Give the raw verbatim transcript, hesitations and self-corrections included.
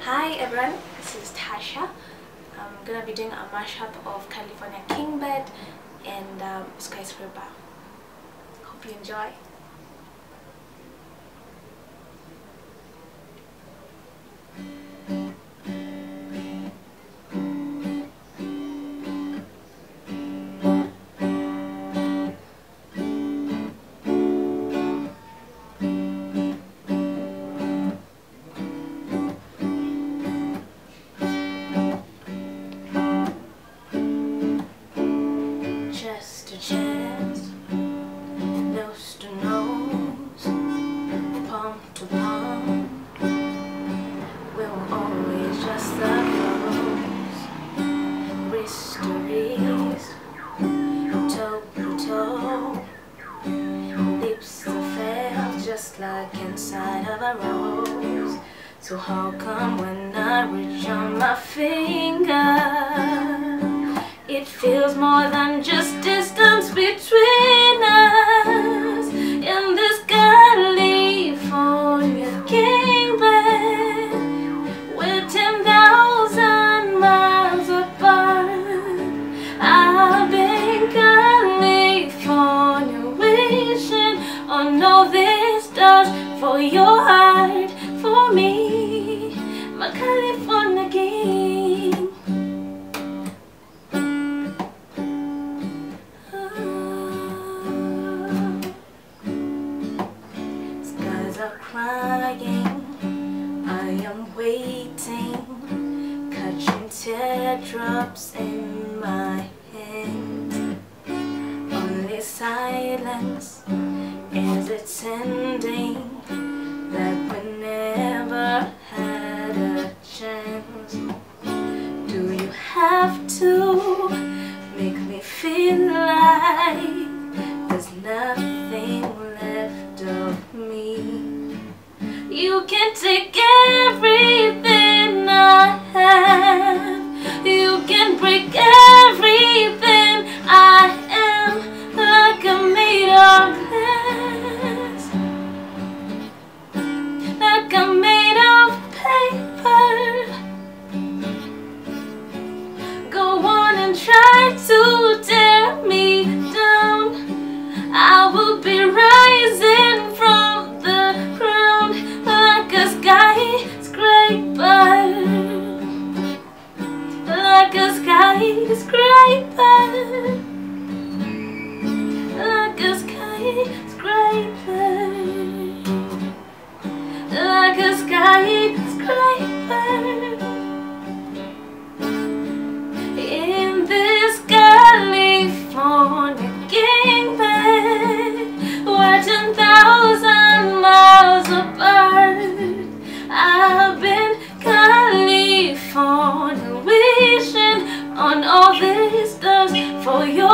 Hi everyone, this is Tasha. I'm gonna be doing a mashup of California King Bed and um, Skyscraper. Hope you enjoy. Just a chance, nose to nose, palm to palm. We were always just the close, wrist to wrist, toe to toe, lips to felt just like inside of a rose. So how come when I reach on my finger, it feels more than just distance between us in this California king bed. We're ten thousand miles apart. I've been California wishing on all this does for your heart, for me, my California king. Crying, I am waiting, catching teardrops in my hands. Only silence as it's ending, like we never had a chance. Do you have to make me feel like there's nothing left of me? You can take everything I have. You can break everything I am, like I'm made of glass, like I'm made of paper. Go on and try to tear me down. I will be rising from the ground like a skyscraper, like a skyscraper, like a skyscraper, like a skyscraper. In this California king bed, we're ten thousand miles apart. I've been California wishing on all this does for your